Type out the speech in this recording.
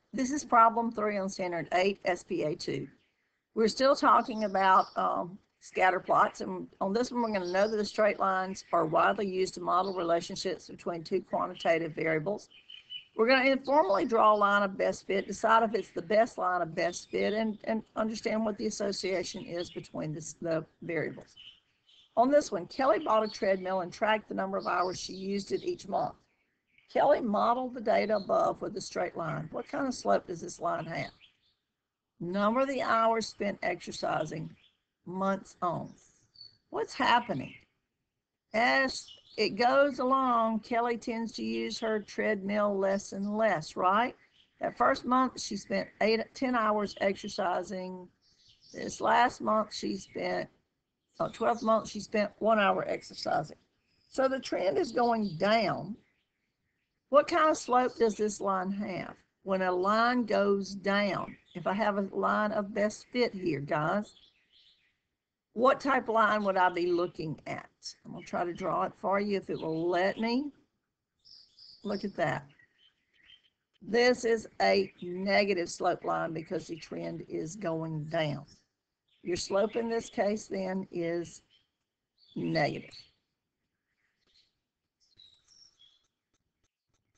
This is problem 3 on standard 8 SPA2. We're still talking about scatter plots, and on this one we're going to know that the straight lines are widely used to model relationships between two quantitative variables. We're going to informally draw a line of best fit, decide if it's the best line of best fit, and understand what the association is between the variables. On this one, Kelly bought a treadmill and tracked the number of hours she used it each month. Kelly modeled the data above with a straight line. What kind of slope does this line have? Number of the hours spent exercising, months on. What's happening? As it goes along, Kelly tends to use her treadmill less and less, right? That first month, she spent 10 hours exercising. This last month, she spent, 12th month, she spent 1 hour exercising. So the trend is going down. What kind of slope does this line have? When a line goes down, if I have a line of best fit here, guys, what type of line would I be looking at? I'm going to try to draw it for you if it will let me. Look at that. This is a negative slope line because the trend is going down. Your slope in this case then is negative.